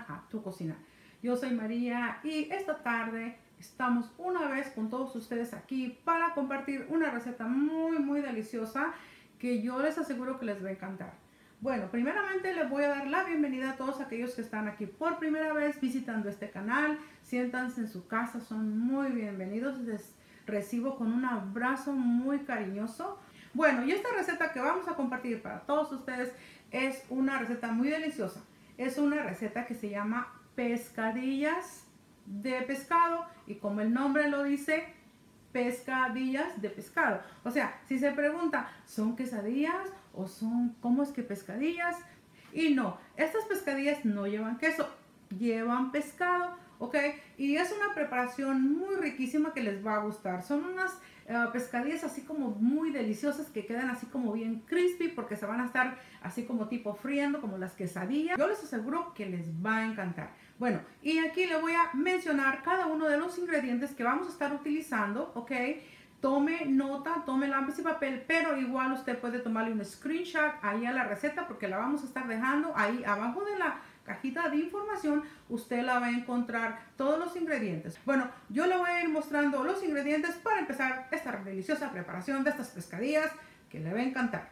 cocina a tu cocina. Yo soy María y esta tarde estamos una vez con todos ustedes aquí para compartir una receta muy deliciosa que yo les aseguro que les va a encantar. Bueno, primeramente les voy a dar la bienvenida a todos aquellos que están aquí por primera vez visitando este canal. Siéntanse en su casa, son muy bienvenidos. Les recibo con un abrazo muy cariñoso. Bueno, y esta receta que vamos a compartir para todos ustedes es una receta muy deliciosa. Es una receta que se llama pescadillas de pescado y como el nombre lo dice, pescadillas de pescado. O sea, si se pregunta, ¿son quesadillas o son, cómo es que pescadillas? Y no, estas pescadillas no llevan queso, llevan pescado, ¿ok? Y es una preparación muy riquísima que les va a gustar. Son unas pescadillas así como muy deliciosas que quedan así como bien crispy porque se van a estar así como tipo friendo como las quesadillas. Yo les aseguro que les va a encantar. Bueno, y aquí le voy a mencionar cada uno de los ingredientes que vamos a estar utilizando, ¿ok? Tome nota, tome lápiz y papel, pero igual usted puede tomarle un screenshot ahí a la receta porque la vamos a estar dejando ahí abajo de la cajita de información. Usted la va a encontrar todos los ingredientes. Bueno, yo le voy a ir mostrando los ingredientes para empezar esta deliciosa preparación de estas pescadillas que le va a encantar.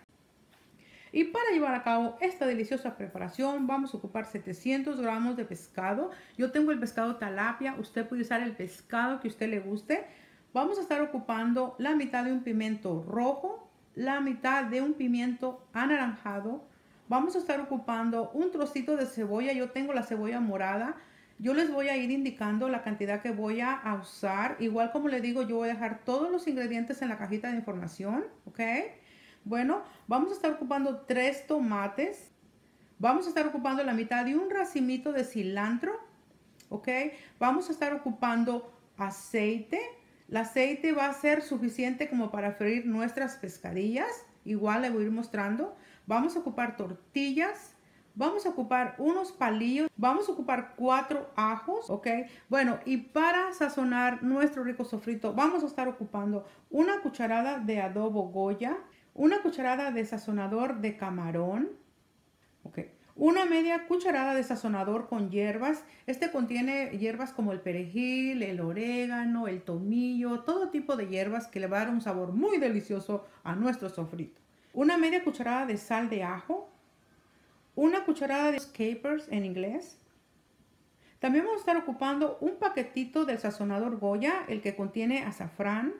Y para llevar a cabo esta deliciosa preparación vamos a ocupar 700 gramos de pescado. Yo tengo el pescado tilapia, usted puede usar el pescado que a usted le guste. Vamos a estar ocupando la mitad de un pimiento rojo, la mitad de un pimiento anaranjado. Vamos a estar ocupando un trocito de cebolla, yo tengo la cebolla morada. Yo les voy a ir indicando la cantidad que voy a usar. Igual como le digo, yo voy a dejar todos los ingredientes en la cajita de información, ¿ok? Bueno, vamos a estar ocupando 3 tomates. Vamos a estar ocupando la mitad de un racimito de cilantro, ¿ok? Vamos a estar ocupando aceite. El aceite va a ser suficiente como para freír nuestras pescadillas. Igual le voy a ir mostrando. Vamos a ocupar tortillas. Vamos a ocupar unos palillos. Vamos a ocupar 4 ajos, ¿ok? Bueno, y para sazonar nuestro rico sofrito, vamos a estar ocupando una cucharada de adobo Goya, una cucharada de sazonador de camarón, ¿ok? Una media cucharada de sazonador con hierbas. Este contiene hierbas como el perejil, el orégano, el tomillo, todo tipo de hierbas que le va a dar un sabor muy delicioso a nuestro sofrito. Una media cucharada de sal de ajo. Una cucharada de capers en inglés. También vamos a estar ocupando un paquetito del sazonador Goya, el que contiene azafrán.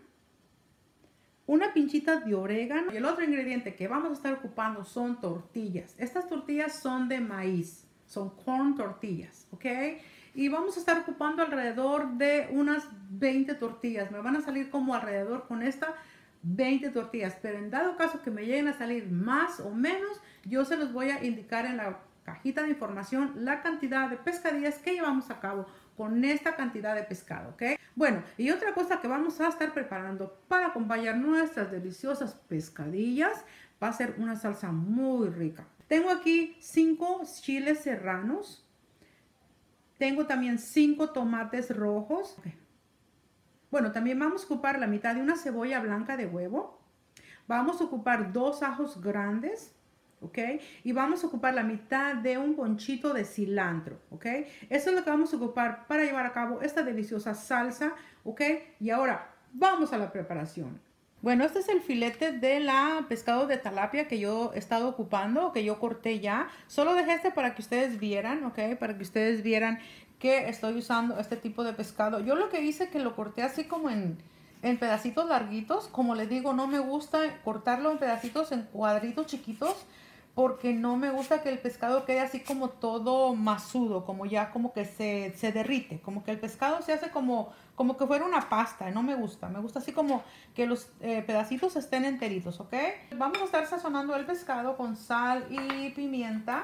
Una pinchita de orégano. Y el otro ingrediente que vamos a estar ocupando son tortillas. Estas tortillas son de maíz. Son corn tortillas, ¿ok? Y vamos a estar ocupando alrededor de unas 20 tortillas. Me van a salir como alrededor con esta 20 tortillas. Pero en dado caso que me lleguen a salir más o menos, yo se los voy a indicar en la cajita de información la cantidad de pescadillas que llevamos a cabo con esta cantidad de pescado, ¿ok? Bueno, y otra cosa que vamos a estar preparando para acompañar nuestras deliciosas pescadillas va a ser una salsa muy rica. Tengo aquí 5 chiles serranos. Tengo también 5 tomates rojos. Okay. Bueno, también vamos a ocupar la mitad de una cebolla blanca de huevo. Vamos a ocupar 2 ajos grandes. ¿Ok? Y vamos a ocupar la mitad de un ponchito de cilantro, ¿ok? Eso es lo que vamos a ocupar para llevar a cabo esta deliciosa salsa, ¿ok? Y ahora, vamos a la preparación. Bueno, este es el filete de la pescado de tilapia que yo he estado ocupando, que yo corté ya. Solo dejé este para que ustedes vieran, ¿ok? Para que ustedes vieran que estoy usando este tipo de pescado. Yo lo que hice es que lo corté así como en pedacitos larguitos. Como les digo, no me gusta cortarlo en pedacitos, en cuadritos chiquitos, porque no me gusta que el pescado quede así como todo masudo, como ya como que se derrite, como que el pescado se hace como que fuera una pasta, no me gusta. Me gusta así como que los pedacitos estén enteritos, ¿ok? Vamos a estar sazonando el pescado con sal y pimienta.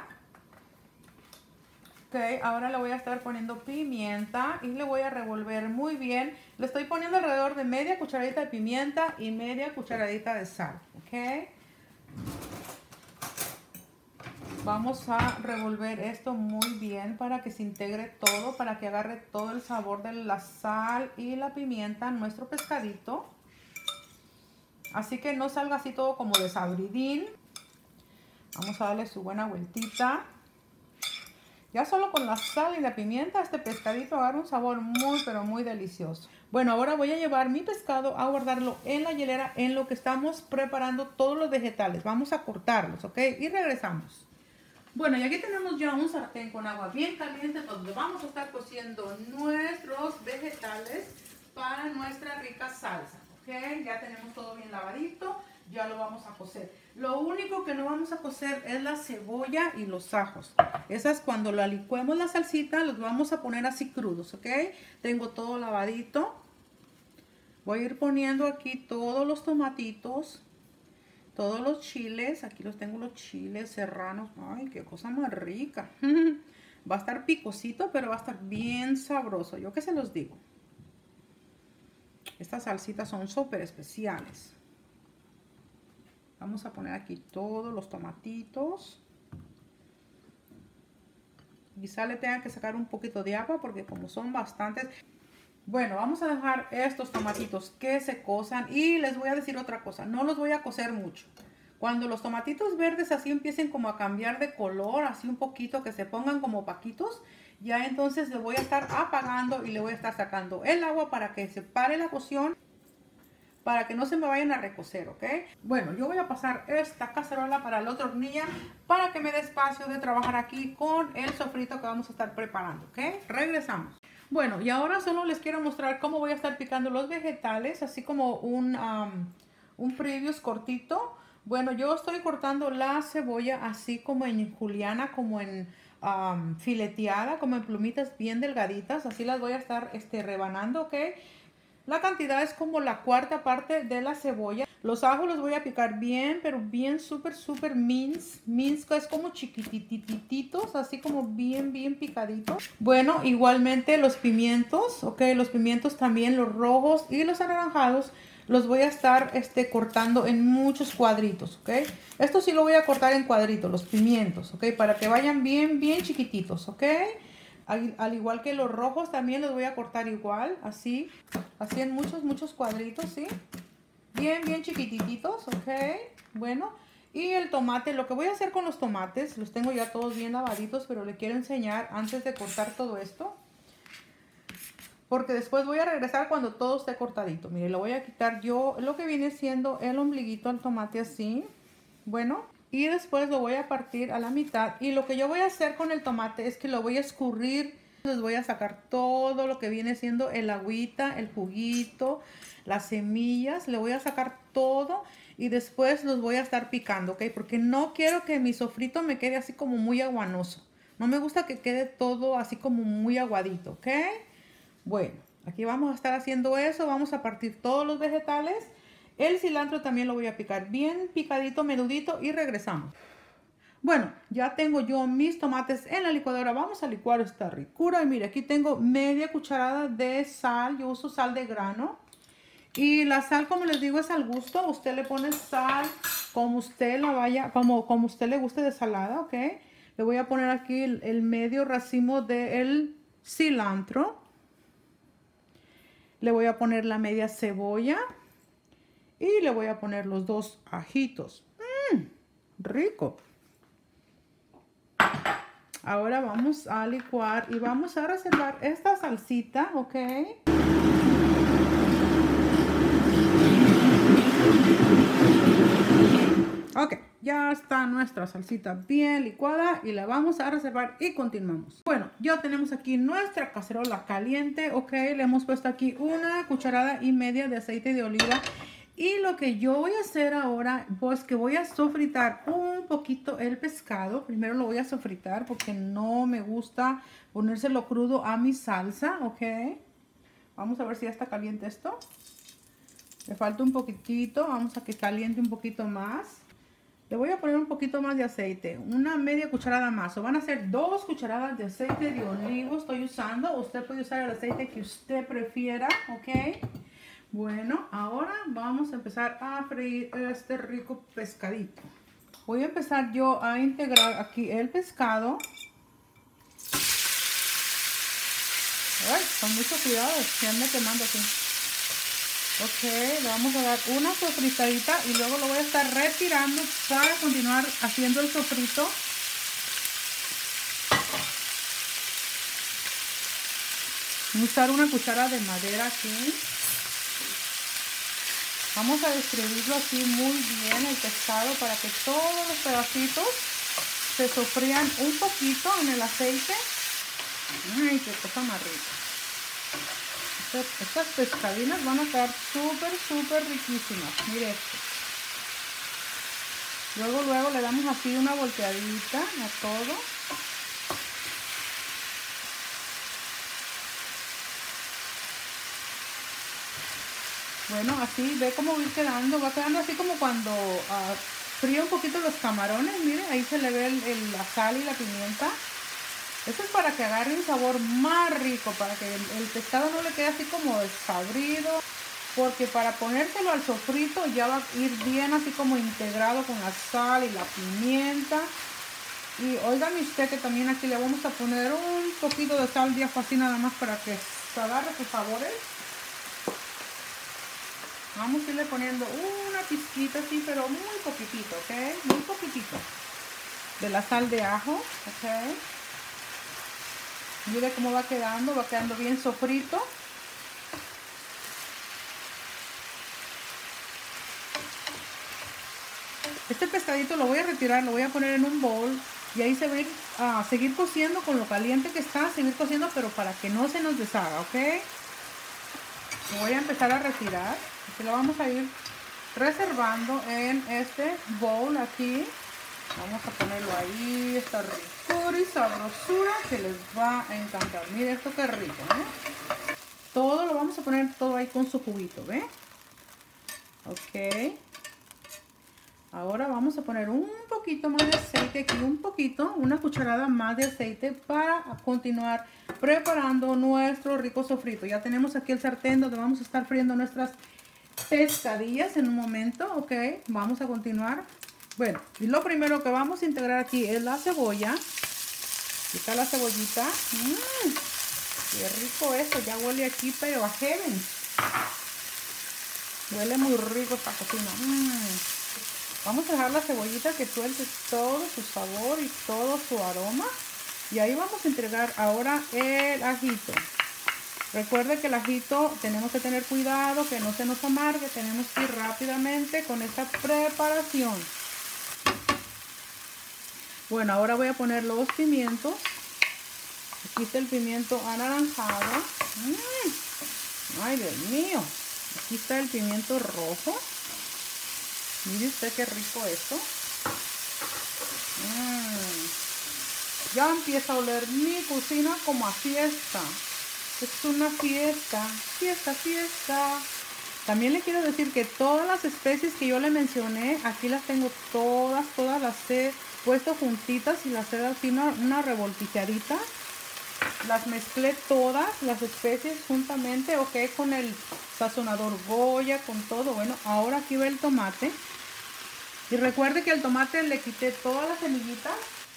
Ok, ahora le voy a estar poniendo pimienta y le voy a revolver muy bien. Le estoy poniendo alrededor de media cucharadita de pimienta y media cucharadita de sal, ¿ok? Vamos a revolver esto muy bien para que se integre todo, para que agarre todo el sabor de la sal y la pimienta en nuestro pescadito. Así que no salga así todo como desabridín. Vamos a darle su buena vueltita. Ya solo con la sal y la pimienta este pescadito agarra un sabor muy pero muy delicioso. Bueno, ahora voy a llevar mi pescado a guardarlo en la hielera en lo que estamos preparando todos los vegetales. Vamos a cortarlos, ¿ok? Y regresamos. Bueno, y aquí tenemos ya un sartén con agua bien caliente donde vamos a estar cociendo nuestros vegetales para nuestra rica salsa, ¿ok? Ya tenemos todo bien lavadito, ya lo vamos a cocer. Lo único que no vamos a cocer es la cebolla y los ajos. Esas cuando la licuemos la salsita los vamos a poner así crudos, ¿ok? Tengo todo lavadito. Voy a ir poniendo aquí todos los tomatitos. Todos los chiles, aquí los tengo los chiles serranos. Ay, qué cosa más rica. Va a estar picosito, pero va a estar bien sabroso. Yo qué se los digo. Estas salsitas son súper especiales. Vamos a poner aquí todos los tomatitos. Quizá le tengan que sacar un poquito de agua porque como son bastantes. Bueno, vamos a dejar estos tomatitos que se cosan y les voy a decir otra cosa, no los voy a cocer mucho. Cuando los tomatitos verdes así empiecen como a cambiar de color, así un poquito, que se pongan como paquitos, ya entonces le voy a estar apagando y le voy a estar sacando el agua para que se pare la cocción, para que no se me vayan a recocer, ¿ok? Bueno, yo voy a pasar esta cacerola para la otra hornilla para que me dé espacio de trabajar aquí con el sofrito que vamos a estar preparando, ¿ok? Regresamos. Bueno, y ahora solo les quiero mostrar cómo voy a estar picando los vegetales, así como un previous cortito. Bueno, yo estoy cortando la cebolla así como en juliana, como en fileteada, como en plumitas bien delgaditas. Así las voy a estar rebanando, ¿ok? La cantidad es como la cuarta parte de la cebolla. Los ajos los voy a picar bien, pero bien súper mince. Mince es como chiquitititos, así como bien picaditos. Bueno, igualmente los pimientos, ok, los pimientos también, los rojos y los anaranjados, los voy a estar cortando en muchos cuadritos, ok. Esto sí lo voy a cortar en cuadritos, los pimientos, ok, para que vayan bien chiquititos, ok. Al igual que los rojos también los voy a cortar igual, así en muchos cuadritos, ¿sí? Bien chiquititos, ok. Bueno, y el tomate, lo que voy a hacer con los tomates, los tengo ya todos bien lavaditos, pero le quiero enseñar antes de cortar todo esto. Porque después voy a regresar cuando todo esté cortadito. Mire, le voy a quitar yo lo que viene siendo el ombliguito al tomate así. Bueno. Y después lo voy a partir a la mitad. Y lo que yo voy a hacer con el tomate es que lo voy a escurrir. Les voy a sacar todo lo que viene siendo el agüita, el juguito, las semillas. Le voy a sacar todo y después los voy a estar picando, ¿ok? Porque no quiero que mi sofrito me quede así como muy aguanoso. No me gusta que quede todo así como muy aguadito, ¿ok? Bueno, aquí vamos a estar haciendo eso. Vamos a partir todos los vegetales. El cilantro también lo voy a picar bien picadito, menudito y regresamos. Bueno, ya tengo yo mis tomates en la licuadora. Vamos a licuar esta ricura. Y mire, aquí tengo media cucharada de sal. Yo uso sal de grano. Y la sal, como les digo, es al gusto. Usted le pone sal como usted la vaya, como usted le guste de salada, ¿ok? Le voy a poner aquí el medio racimo del cilantro. Le voy a poner la media cebolla. Y le voy a poner los 2 ajitos. Rico. Ahora vamos a licuar y vamos a reservar esta salsita, ¿ok? Ok, ya está nuestra salsita bien licuada y la vamos a reservar y continuamos. Bueno, ya tenemos aquí nuestra cacerola caliente, ok. Le hemos puesto aquí 1,5 cucharadas de aceite de oliva. Y lo que yo voy a hacer ahora, pues que voy a sofritar un poquito el pescado. Primero lo voy a sofritar porque no me gusta ponérselo crudo a mi salsa, ¿ok? Vamos a ver si ya está caliente esto. Le falta un poquitito, vamos a que caliente un poquito más. Le voy a poner un poquito más de aceite, una media cucharada más. O van a ser 2 cucharadas de aceite de olivo estoy usando. Usted puede usar el aceite que usted prefiera, ¿ok? Bueno, ahora vamos a empezar a freír este rico pescadito. Voy a empezar yo a integrar aquí el pescado. Ay, con mucho cuidado, se anda quemando aquí. Ok, le vamos a dar una sofritadita y luego lo voy a estar retirando para continuar haciendo el sofrito. Usar una cuchara de madera aquí. Vamos a distribuirlo así muy bien el pescado para que todos los pedacitos se sofrían un poquito en el aceite. Ay, qué cosa más rica. Estas pescadinas van a quedar súper riquísimas. Mire esto. Luego le damos así una volteadita a todo. Bueno, así ve cómo va quedando. Va quedando así como cuando fríe un poquito los camarones. Mire, ahí se le ve la sal y la pimienta. Esto es para que agarre un sabor más rico, para que el pescado no le quede así como desabrido, porque para ponérselo al sofrito ya va a ir bien así como integrado con la sal y la pimienta. Y óigame usted que también aquí le vamos a poner un poquito de sal de ajo así nada más para que se agarre sus sabores. Vamos a irle poniendo una pizquita así, pero muy poquitito, ¿ok? Muy poquitito de la sal de ajo, ¿ok? Mire cómo va quedando bien sofrito. Este pescadito lo voy a retirar, lo voy a poner en un bowl y ahí se va a ir a seguir cociendo con lo caliente que está, seguir cociendo, pero para que no se nos deshaga, ¿ok? Lo voy a empezar a retirar. Así lo vamos a ir reservando en este bowl aquí. Vamos a ponerlo ahí, esta ricura y sabrosura que les va a encantar. Mire esto qué rico, ¿eh? Todo lo vamos a poner todo ahí con su juguito, ¿ve? Ok. Ahora vamos a poner un poquito más de aceite aquí, una cucharada más de aceite para continuar preparando nuestro rico sofrito. Ya tenemos aquí el sartén donde vamos a estar friendo nuestras pescadillas en un momento, ok. Vamos a continuar. Bueno, y lo primero que vamos a integrar aquí es la cebolla. Aquí está la cebollita. Qué rico esto, ya huele aquí, pero a heaven. Huele muy rico esta cocina. Vamos a dejar la cebollita que suelte todo su sabor y todo su aroma. Y ahí vamos a integrar ahora el ajito. Recuerde que el ajito tenemos que tener cuidado, que no se nos amargue. Tenemos que ir rápidamente con esta preparación. Bueno, ahora voy a poner los pimientos. Aquí está el pimiento anaranjado. Ay, Dios mío. Aquí está el pimiento rojo. Mire usted qué rico esto. Ya empieza a oler mi cocina como a fiesta. Es una fiesta. Fiesta. También le quiero decir que todas las especies que yo le mencioné, aquí las tengo todas las he puesto juntitas y las he dado así una revoltijadita. Las mezclé todas las especies juntamente, ok, con el sazonador Goya, con todo. Bueno, ahora aquí va el tomate. Y recuerde que al tomate le quité todas las semillitas.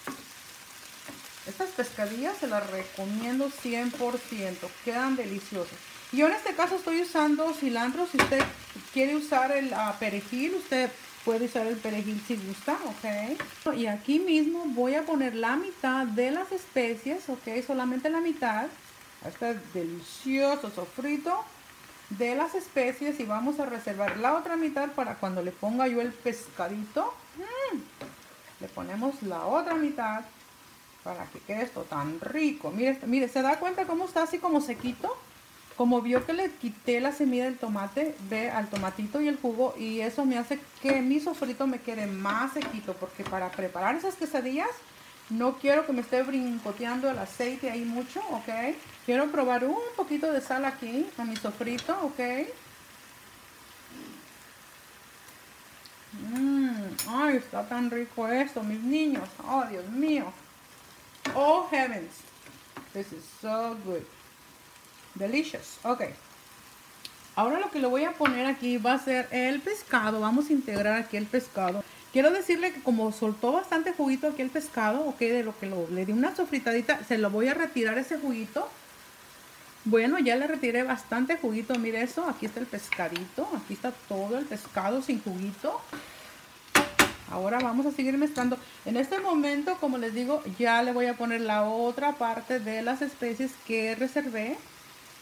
Estas pescadillas se las recomiendo 100%, quedan deliciosas. Yo en este caso estoy usando cilantro. Si usted quiere usar el perejil, usted puede usar el perejil si gusta, ok. Y aquí mismo voy a poner la mitad de las especies, ok, solamente la mitad. Este delicioso sofrito de las especies y vamos a reservar la otra mitad para cuando le ponga yo el pescadito. Le ponemos la otra mitad para que quede esto tan rico. Mire, ¿se da cuenta cómo está así como sequito? Como vio que le quité la semilla del tomate, ve al tomatito y el jugo, y eso me hace que mi sofrito me quede más sequito, porque para preparar esas quesadillas no quiero que me esté brincoteando el aceite ahí mucho, ok. Quiero probar un poquito de sal aquí a mi sofrito, ok. Ay, está tan rico esto, mis niños. Oh, Dios mío. Oh, heavens. This is so good. Delicious. Ok. Ahora lo que le voy a poner aquí va a ser el pescado. Vamos a integrar aquí el pescado. Quiero decirle que como soltó bastante juguito aquí el pescado, ok, de lo que le di una sofritadita, se lo voy a retirar ese juguito. Bueno, ya le retiré bastante juguito. Mire eso, aquí está el pescadito. Aquí está todo el pescado sin juguito. Ahora vamos a seguir mezclando. En este momento, como les digo, ya le voy a poner la otra parte de las especies que reservé.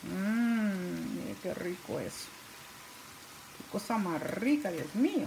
Mire qué rico es. Qué cosa más rica, Dios mío.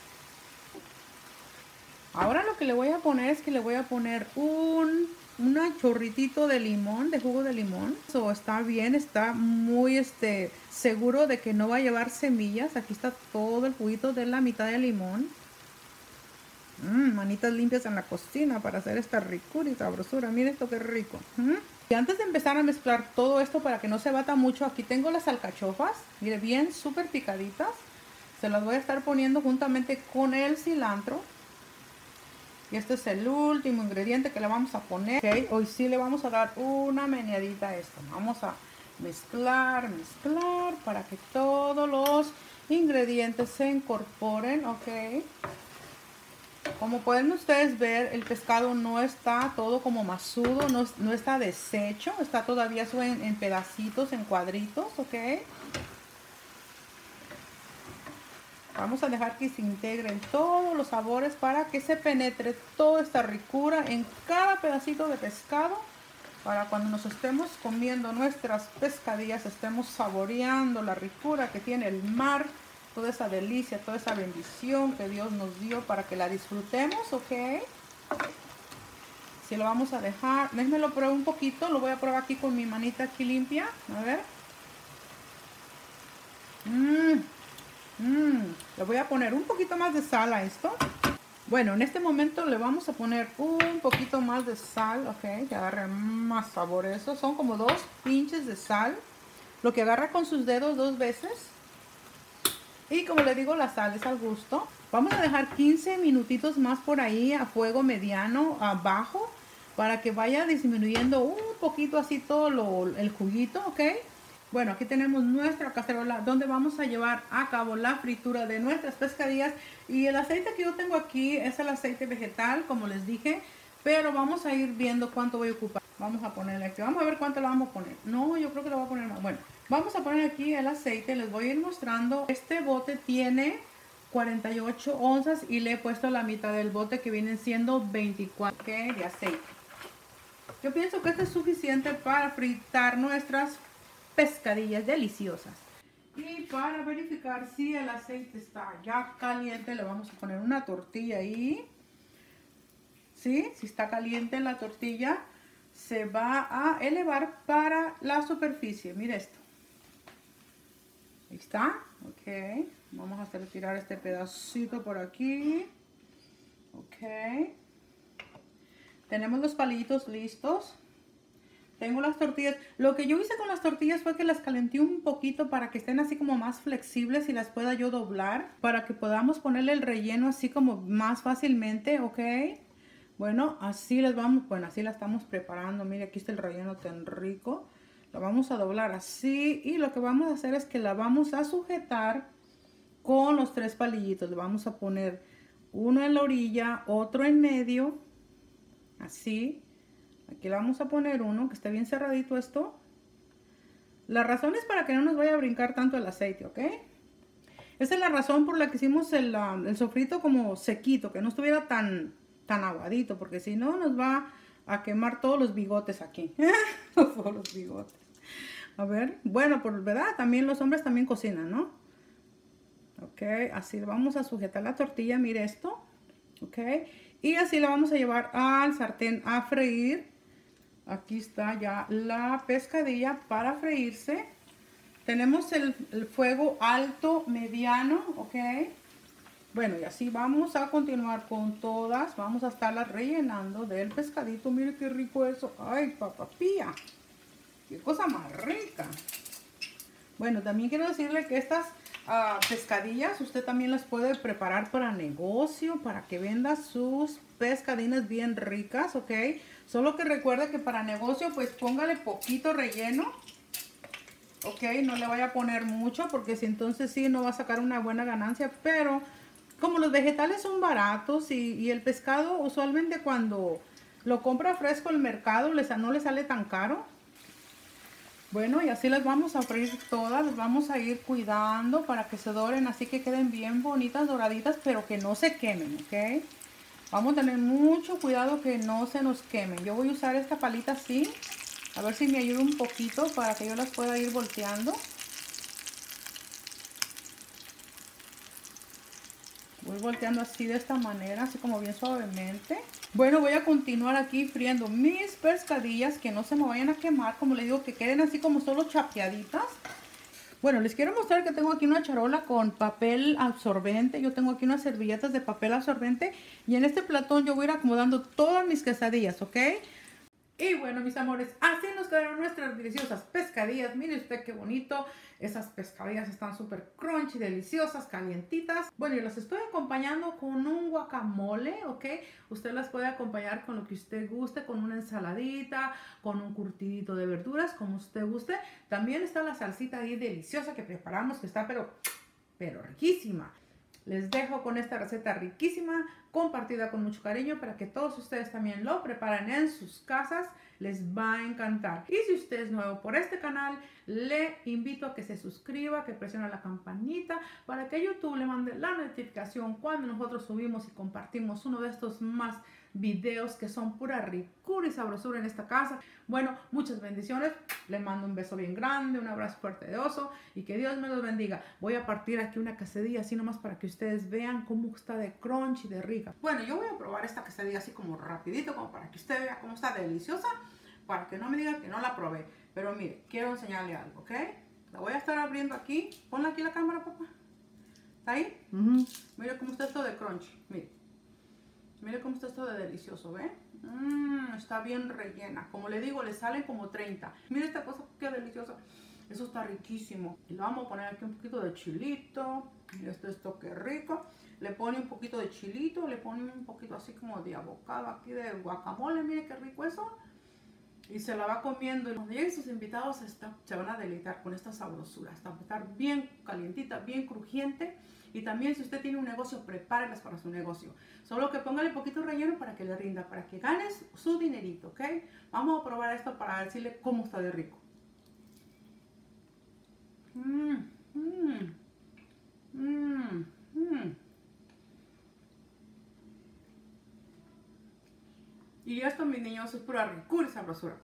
Ahora lo que le voy a poner es que le voy a poner un chorritito de limón, de jugo de limón. Eso está bien, está muy seguro de que no va a llevar semillas. Aquí está todo el juguito de la mitad de limón. Manitas limpias en la cocina para hacer esta ricura y sabrosura. Miren esto qué rico. Y antes de empezar a mezclar todo esto para que no se bata mucho, aquí tengo las alcachofas. Mire, bien súper picaditas. Se las voy a estar poniendo juntamente con el cilantro. Y este es el último ingrediente que le vamos a poner. Okay, hoy sí le vamos a dar una meneadita a esto. Vamos a mezclar, mezclar para que todos los ingredientes se incorporen. Ok. Como pueden ustedes ver, el pescado no está todo como masudo, no está deshecho. Está todavía en pedacitos, en cuadritos. Ok. Vamos a dejar que se integren todos los sabores para que se penetre toda esta ricura en cada pedacito de pescado. Para cuando nos estemos comiendo nuestras pescadillas, estemos saboreando la ricura que tiene el mar. Toda esa delicia, toda esa bendición que Dios nos dio para que la disfrutemos, ¿ok? Si lo vamos a dejar, déjenme lo pruebo un poquito. Lo voy a probar aquí con mi manita aquí limpia. A ver. Le voy a poner un poquito más de sal a esto. Bueno, en este momento le vamos a poner un poquito más de sal, ok, que agarre más sabor eso. Son como 2 pinches de sal, lo que agarra con sus dedos 2 veces. Y como le digo, la sal es al gusto. Vamos a dejar 15 minutitos más por ahí a fuego mediano, abajo, para que vaya disminuyendo un poquito así todo el juguito, ok. Bueno, aquí tenemos nuestra cacerola donde vamos a llevar a cabo la fritura de nuestras pescadillas. Y el aceite que yo tengo aquí es el aceite vegetal, como les dije. Pero vamos a ir viendo cuánto voy a ocupar. Vamos a ponerle aquí. Vamos a ver cuánto le vamos a poner. No, yo creo que le voy a poner más. Bueno, vamos a poner aquí el aceite. Les voy a ir mostrando. Este bote tiene 48 onzas y le he puesto la mitad del bote que vienen siendo 24 de aceite. Yo pienso que esto es suficiente para fritar nuestras pescadillas deliciosas. Y para verificar si el aceite está ya caliente, le vamos a poner una tortilla ahí. ¿Sí? Si está caliente la tortilla, se va a elevar para la superficie. Mire esto. Ahí está. Ok. Vamos a hacer tirar este pedacito por aquí. Ok. Tenemos los palillitos listos. Tengo las tortillas. Lo que yo hice con las tortillas fue que las calenté un poquito para que estén así como más flexibles y las pueda yo doblar. Para que podamos ponerle el relleno así como más fácilmente, ¿ok? Bueno, así las vamos, bueno, así la estamos preparando. Mire, aquí está el relleno tan rico. La vamos a doblar así y lo que vamos a hacer es que la vamos a sujetar con los 3 palillitos. Le vamos a poner uno en la orilla, otro en medio, así. Aquí le vamos a poner uno que esté bien cerradito esto. La razón es para que no nos vaya a brincar tanto el aceite, ¿ok? Esa es la razón por la que hicimos el sofrito como sequito, que no estuviera tan aguadito, porque si no nos va a quemar todos los bigotes aquí. Todos los bigotes. A ver, bueno, por verdad, también los hombres también cocinan, ¿no? Ok, así vamos a sujetar la tortilla, mire esto. Ok, y así la vamos a llevar al sartén a freír. Aquí está ya la pescadilla para freírse. Tenemos el fuego alto, mediano, ok. Bueno, y así vamos a continuar con todas. Vamos a estarlas rellenando del pescadito. Mire qué rico eso. Ay, papapía. Qué cosa más rica. Bueno, también quiero decirle que estas pescadillas usted también las puede preparar para negocio, para que venda sus pescadinas bien ricas, ¿ok? Solo que recuerde que para negocio pues póngale poquito relleno, ¿ok? No le vaya a poner mucho porque si entonces sí no va a sacar una buena ganancia, pero como los vegetales son baratos y el pescado usualmente cuando lo compra fresco el mercado no le sale tan caro. Bueno, y así las vamos a freír todas, las vamos a ir cuidando para que se doren, así que queden bien bonitas, doraditas, pero que no se quemen, ¿ok? Vamos a tener mucho cuidado que no se nos quemen. Yo voy a usar esta palita así A ver si me ayuda un poquito para que yo las pueda ir volteando. Voy volteando así de esta manera, así como bien suavemente. Bueno, voy a continuar aquí friendo mis pescadillas, que no se me vayan a quemar, como les digo, que queden así como solo chapeaditas. Bueno, les quiero mostrar que tengo aquí una charola con papel absorbente. Yo tengo aquí unas servilletas de papel absorbente. Y en este platón yo voy a ir acomodando todas mis quesadillas, ¿ok? Y bueno, mis amores, así nos quedaron nuestras deliciosas pescadillas. Mire usted qué bonito. Esas pescadillas están súper crunchy, deliciosas, calientitas. Bueno, y las estoy acompañando con un guacamole, ¿ok? Usted las puede acompañar con lo que usted guste, con una ensaladita, con un curtidito de verduras, como usted guste. También está la salsita ahí deliciosa que preparamos, que está pero riquísima. Les dejo con esta receta riquísima, compartida con mucho cariño para que todos ustedes también lo preparen en sus casas. Les va a encantar. Y si usted es nuevo por este canal, le invito a que se suscriba, que presione la campanita para que YouTube le mande la notificación cuando nosotros subimos y compartimos uno de estos más videos que son pura ricura y sabrosura en esta casa. Bueno, muchas bendiciones. Les mando un beso bien grande, un abrazo fuerte de oso y que Dios me los bendiga. Voy a partir aquí una quesadilla así nomás para que ustedes vean cómo está de crunch y de rica. Bueno, yo voy a probar esta quesadilla así como rapidito, como para que usted vea cómo está deliciosa, para que no me diga que no la probé. Pero mire, quiero enseñarle algo, ¿ok? La voy a estar abriendo aquí. Ponla aquí la cámara, papá. ¿Está ahí? Mire cómo está esto de crunch. Mire. Mire cómo está esto de delicioso, ¿ve? Está bien rellena. Como le digo, le salen como 30. Mire esta cosa, qué deliciosa. Eso está riquísimo. Y le vamos a poner aquí un poquito de chilito. Mire esto qué rico. Le pone un poquito de chilito. Le pone un poquito así como de avocado aquí de guacamole. Mire qué rico eso. Y se la va comiendo. Y cuando lleguen sus invitados se van a deleitar con esta sabrosura. Está a estar bien calientita, bien crujiente. Y también si usted tiene un negocio, prepárelas para su negocio. Solo que póngale poquito relleno para que le rinda, para que ganes su dinerito, ¿ok? Vamos a probar esto para decirle cómo está de rico. Y esto, mis niños, es pura ricura y sabrosura.